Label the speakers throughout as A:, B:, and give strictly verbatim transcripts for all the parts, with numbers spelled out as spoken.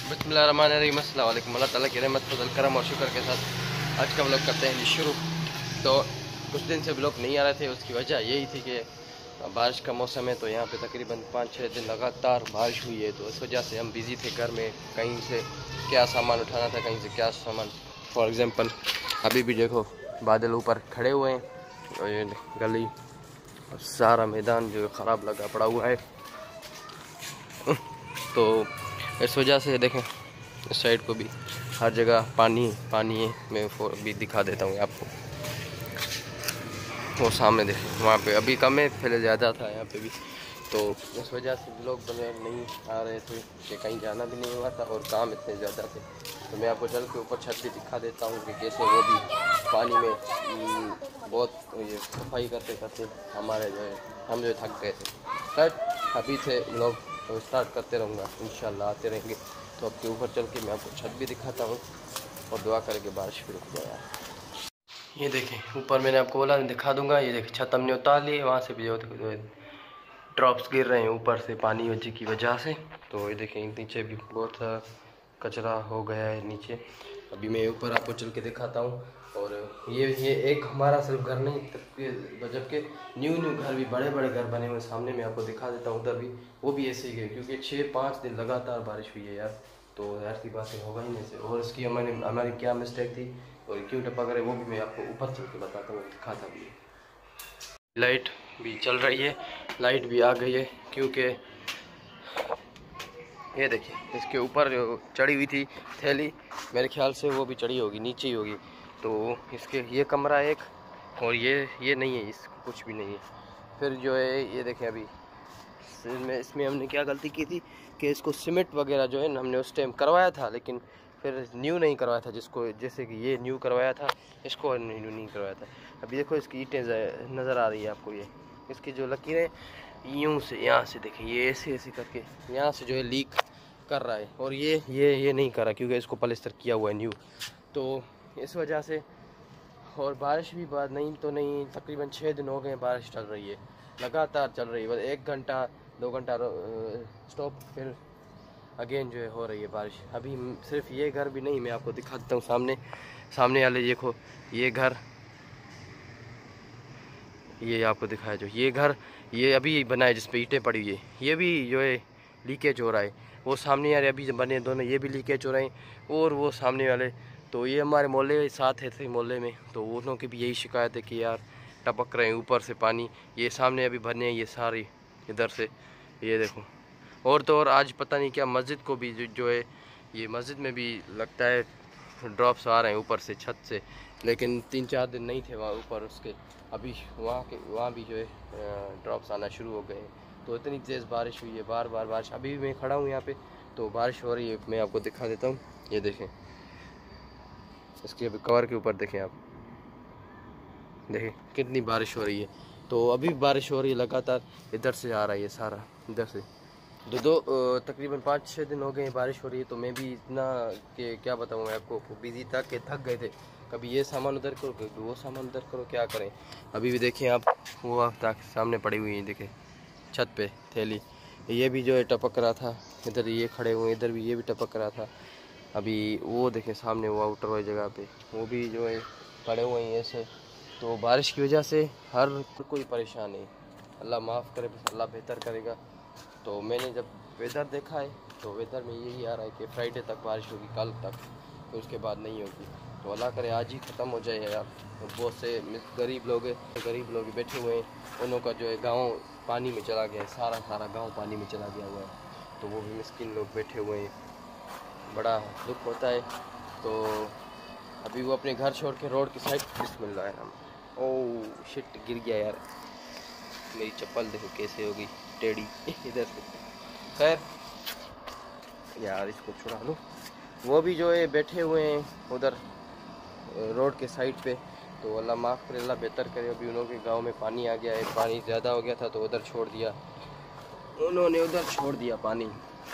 A: बिस्मिल्लाहिर्रहमानिर्रहीम। अस्सलाम वालेकुम। अल्लाह ताला की रहमत फजल करम और शुक्र के साथ आज का व्लॉग करते हैं जी शुरू। तो कुछ दिन से व्लॉग नहीं आ रहे थे, उसकी वजह यही थी कि बारिश का मौसम है, तो यहाँ पे तकरीबन पाँच छः दिन लगातार बारिश हुई है, तो इस वजह से हम बिज़ी थे घर में। कहीं से क्या सामान उठाना था, कहीं से क्या सामान। फॉर एग्ज़ाम्पल अभी भी देखो बादल ऊपर खड़े हुए हैं और ये गली और सारा मैदान जो ख़राब लगा पड़ा हुआ है। तो इस वजह से देखें इस साइड को भी हर जगह पानी पानी है। मैं भी दिखा देता हूँ आपको, वो सामने देखें वहाँ पे अभी कम है, पहले ज़्यादा था यहाँ पे भी। तो इस वजह से लोग बने नहीं आ रहे थे कि कहीं जाना भी नहीं हुआ था और काम इतने ज़्यादा थे। तो मैं आपको चल के ऊपर छत भी दिखा देता हूँ कि कैसे वो भी पानी में बहुत ये सफाई करते करते हमारे जो है हम जो थक गए थे। बट अभी से लोग तो स्टार्ट करते रहूँगा, इंशाल्लाह आते रहेंगे। तो आपके ऊपर चल के मैं आपको छत भी दिखाता हूँ और दुआ करके बारिश भी रुक जाए। ये देखें ऊपर मैंने आपको बोला दिखा दूंगा। ये देखें छत हमने उतार ली, वहाँ से भी जो ड्रॉप्स गिर रहे हैं ऊपर से पानी वजह की वजह से। तो ये देखें नीचे भी बहुत कचरा हो गया है नीचे। अभी मैं ऊपर आपको चल के दिखाता हूँ। और ये ये एक हमारा सिर्फ घर नहीं, जबकि न्यू न्यू घर भी बड़े बड़े घर बने हुए सामने मैं आपको दिखा देता हूँ। उधर भी वो भी ऐसे ही गए, क्योंकि छः पाँच दिन लगातार बारिश हुई है यार। तो यार की बातें होगा ही नहीं से। और इसकी हमारी हमारी क्या मिस्टेक थी और क्यों टपक रहे वो भी मैं आपको ऊपर चल के बताता हूँ, दिखाता भी। लाइट भी चल रही है, लाइट भी आ गई है, क्योंकि ये देखिए इसके ऊपर जो चढ़ी हुई थी थैली, मेरे ख्याल से वो भी चढ़ी होगी, नीचे ही होगी। तो इसके ये कमरा एक और ये ये नहीं है, इस कुछ भी नहीं है। फिर जो है ये देखें अभी इसमें इसमें हमने क्या गलती की थी कि इसको सीमेंट वगैरह जो है ना हमने उस टाइम करवाया था, लेकिन फिर न्यू नहीं करवाया था। जिसको जैसे कि ये न्यू करवाया था, इसको न्यू नहीं करवाया था। अभी देखो इसकी ईंटें नज़र आ रही है आपको, ये इसकी जो लकीरें यूँ से यहाँ से देखें, ये ऐसे ऐसे करके यहाँ से जो है लीक कर रहा है। और ये ये ये नहीं कर रहा क्योंकि इसको पलस्तर किया हुआ है न्यू। तो इस वजह से और बारिश भी बाद नहीं तो नहीं, तकरीबन छः दिन हो गए बारिश चल रही है, लगातार चल रही है। बस एक घंटा दो घंटा स्टॉप, फिर अगेन जो है हो रही है बारिश। अभी सिर्फ ये घर भी नहीं, मैं आपको दिखा देता हूँ सामने सामने वाले देखो ये घर, ये आपको दिखाया जो ये घर ये अभी बना है जिस पे ईंटें पड़ी हुई है, ये भी जो है लीकेज हो रहा है। वो सामने वाले अभी बने दोनों ये भी लीकेज हो रहे हैं, और वो सामने वाले। तो ये हमारे मोहल्ले साथ है थे मोहल्ले में, तो उन्हों की भी यही शिकायत है कि यार टपक रहे हैं ऊपर से पानी। ये सामने अभी बने हैं ये सारी इधर से, ये देखो। और तो और आज पता नहीं क्या मस्जिद को भी जो, जो है ये मस्जिद में भी लगता है ड्रॉप्स आ रहे हैं ऊपर से छत से, लेकिन तीन चार दिन नहीं थे वहाँ ऊपर उसके। अभी वहाँ के वहाँ भी जो है ड्रॉप्स आना शुरू हो गए। तो इतनी तेज़ बारिश हुई है, बार बार बारिश। अभी भी मैं खड़ा हूँ यहाँ पे तो बारिश हो रही है, मैं आपको दिखा देता हूँ। ये देखें इसके अभी कवर के ऊपर देखें आप, देखें कितनी बारिश हो रही है। तो अभी बारिश हो रही है लगातार, इधर से आ रहा है ये सारा, इधर से दो दो तकरीबन पाँच छः दिन हो गए बारिश हो रही है। तो मैं भी इतना कि क्या बताऊँ मैं आपको, बिजी था कि थक गए थे। कभी ये सामान उधर करो, कभी वो सामान उधर करो, क्या करें। अभी भी देखें आप वो आप सामने पड़ी हुई है, देखें छत पे थैली, ये भी जो है टपक रहा था। इधर ये खड़े हुए, इधर भी ये भी टपक रहा था। अभी वो देखें सामने वो आउटर वाली जगह पे वो भी जो है पड़े हुए हैं ऐसे। तो बारिश की वजह से हर कोई परेशान है। अल्लाह माफ़ करे, बस अल्लाह बेहतर करेगा। तो मैंने जब वेदर देखा है तो वेदर में यही आ रहा है कि फ्राइडे तक बारिश होगी, कल तक, तो उसके बाद नहीं होगी। तो अल्लाह करे आज ही ख़त्म हो जाए यार। बहुत से गरीब लोग हैं, गरीब लोग बैठे हुए हैं, उन्हों का जो है गांव पानी में चला गया है, सारा सारा गांव पानी में चला गया हुआ है। तो वो भी मिस्किन लोग बैठे हुए हैं, बड़ा दुख होता है। तो अभी वो अपने घर छोड़ के रोड की साइड बिस्मिल्लाह है। ओह शिट, गिर गया यार, मेरी चप्पल देखो कैसे होगी टेढ़ी इधर से। खैर यार इसको छुड़ा लो। वो भी जो है बैठे हुए हैं उधर रोड के साइड पे। तो अल्लाह माफ़ करे, अल्लाह बेहतर करे। अभी उन्होंने गांव में पानी आ गया है, पानी ज़्यादा हो गया था तो उधर छोड़ दिया, उन्होंने उधर छोड़ दिया पानी।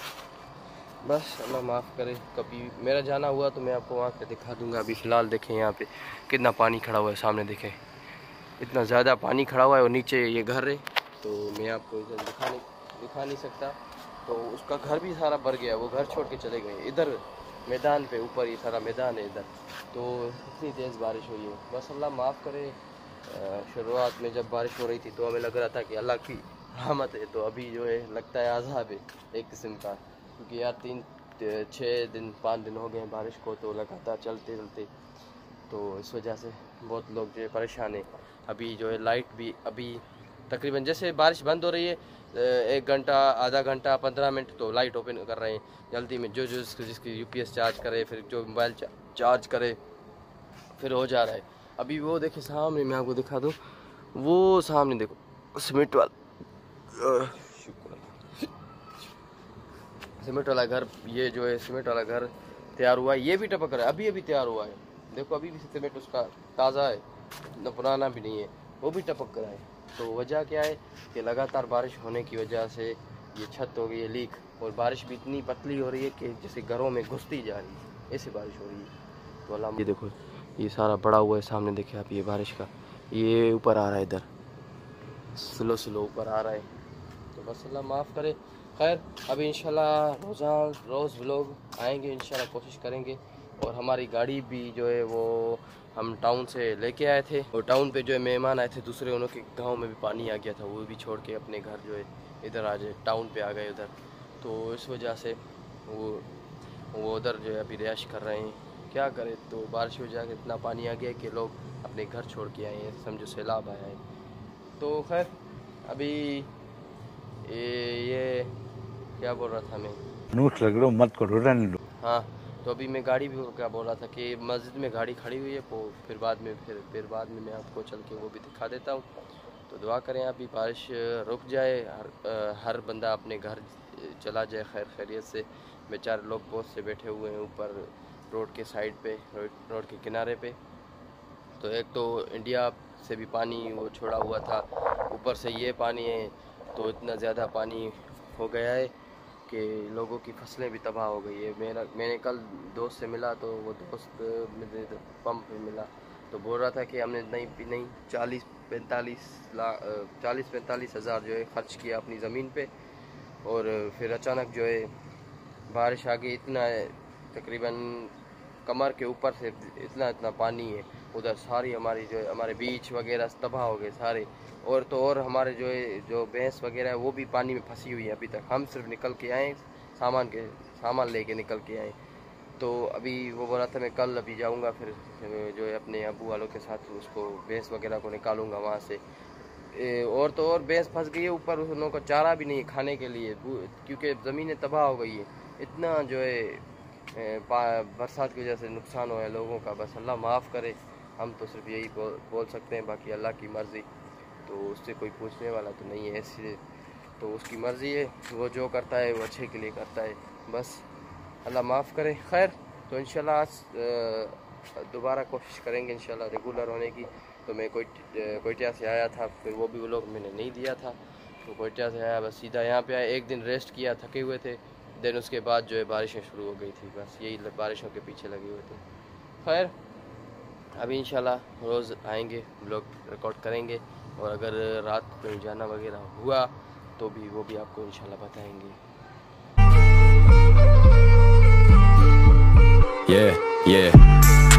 A: बस अल्लाह माफ़ करे, कभी मेरा जाना हुआ तो मैं आपको वहाँ पे दिखा दूँगा। अभी फ़िलहाल देखें यहाँ पे कितना पानी खड़ा हुआ है, सामने देखें इतना ज़्यादा पानी खड़ा हुआ है, और नीचे ये घर है। तो मैं आपको इधर दिखा नहीं दिखा नहीं सकता। तो उसका घर भी सारा भर गया, वो घर छोड़ के चले गए। इधर मैदान पे ऊपर ये सारा मैदान है इधर, तो इतनी तेज़ बारिश हुई है। बस अल्लाह माफ़ करे। शुरुआत में जब बारिश हो रही थी तो हमें लग रहा था कि अल्लाह की रहमत है, तो अभी जो है लगता है अज़ाब है एक किस्म का, क्योंकि यार तीन छः दिन पाँच दिन हो गए हैं बारिश को, तो लगातार चलते चलते, तो इस वजह से बहुत लोग जो है परेशान है। अभी जो है लाइट भी अभी तकरीबन जैसे बारिश बंद हो रही है एक घंटा आधा घंटा पंद्रह मिनट तो लाइट ओपन कर रहे हैं जल्दी में, जो जो जिसकी जिसकी यूपीएस चार्ज करे, फिर जो मोबाइल चार्ज करे, फिर हो जा रहा है। अभी वो देखिए सामने, मैं आपको दिखा दूँ, वो सामने देखो सीमेंट वाला सीमेंट वाला घर, ये जो है सीमेंट वाला घर तैयार हुआ है, ये भी टपक रहा है, अभी अभी तैयार हुआ है। देखो अभी भी सीमेंट उसका ताज़ा है, न पुराना भी नहीं है, वो भी टपक रहा है। तो वजह क्या है कि लगातार बारिश होने की वजह से ये छत हो गई है लीक, और बारिश भी इतनी पतली हो रही है कि जैसे घरों में घुसती जा रही है, ऐसी बारिश हो रही है। तो अल्लाह, ये देखो ये सारा बड़ा हुआ है सामने, देखिए आप, ये बारिश का ये ऊपर आ रहा है, इधर स्लो स्लो ऊपर आ रहा है। तो बस अल्लाह माफ़ करे। खैर अभी इंशाल्लाह रोज़ा रोज़ व्लॉग आएंगे, इंशाल्लाह कोशिश करेंगे। और हमारी गाड़ी भी जो है वो हम टाउन से लेके आए थे, और टाउन पे जो है मेहमान आए थे दूसरे, उन्हों के गांव में भी पानी आ गया था, वो भी छोड़ के अपने घर जो है इधर आ जाए, टाउन पे आ गए उधर। तो इस वजह से वो वो उधर जो है अभी रिहाइश कर रहे हैं। क्या करें, तो बारिश हो जाके इतना पानी आ गया कि लोग अपने घर छोड़ के आए हैं, समझो सैलाब आया है। तो खैर अभी ये, ये क्या बोल रहा था मैं,
B: नोट लग लो मत करो रहने लो।
A: हाँ, तो अभी मैं गाड़ी भी क्या बोल रहा था कि मस्जिद में गाड़ी खड़ी हुई है, वो फिर बाद में फिर फिर बाद में मैं आपको चल के वो भी दिखा देता हूँ। तो दुआ करें अभी बारिश रुक जाए, हर हर बंदा अपने घर चला जाए खैर खैरियत से। बेचारे लोग बहुत से बैठे हुए हैं ऊपर रोड के साइड पे, रोड के किनारे पे। तो एक तो इंडिया से भी पानी वो छोड़ा हुआ था, ऊपर से ये पानी है, तो इतना ज़्यादा पानी हो गया है कि लोगों की फसलें भी तबाह हो गई है। मेरा मैंने कल दोस्त से मिला, तो वो दोस्त मुझे पंप पे मिला, तो बोल रहा था कि हमने नहीं नहीं चालीस पैंतालीस लाख चालीस पैंतालीस हज़ार जो है ख़र्च किया अपनी ज़मीन पे, और फिर अचानक जो है बारिश आ गई, इतना तकरीबन कमर के ऊपर से इतना इतना पानी है उधर, सारी हमारी जो है हमारे बीच वगैरह तबाह हो गए सारे। और तो और हमारे जो है जो भैंस वगैरह है वो भी पानी में फंसी हुई है अभी तक। हम सिर्फ निकल के आए, सामान के सामान लेके निकल के आए। तो अभी वो बोला था मैं कल अभी जाऊंगा, फिर जो है अपने अबू वालों के साथ उसको भैंस वगैरह को निकालूंगा वहाँ से। और तो और भैंस फंस गई है ऊपर, उन लोगों को चारा भी नहीं है खाने के लिए, क्योंकि ज़मीनें तबाह हो गई है। इतना जो है बरसात की वजह से नुकसान हुआ है लोगों का। बस अल्लाह माफ़ करे, हम तो सिर्फ यही बोल, बोल सकते हैं, बाकी अल्लाह की मर्ज़ी, तो उससे कोई पूछने वाला तो नहीं है। ऐसे तो उसकी मर्ज़ी है, वो जो करता है वो अच्छे के लिए करता है, बस अल्लाह माफ़ करे। खैर तो इंशाल्लाह आज दोबारा कोशिश करेंगे इंशाल्लाह रेगुलर होने की। तो मैं कोई कोयटिया से आया था, फिर वो भी वो लोग मैंने नहीं दिया था, तो कोयटिया से आया, बस सीधा यहाँ पे आया, एक दिन रेस्ट किया, थके हुए थे, देन उसके बाद जो है बारिशें शुरू हो गई थी, बस यही बारिशों के पीछे लगे हुए थे। खैर अभी इंशाल्लाह रोज़ आएंगे, ब्लॉग रिकॉर्ड करेंगे, और अगर रात को कहीं जाना वगैरह हुआ तो भी वो भी आपको इंशाल्लाह बताएंगे।
C: Yeah, yeah.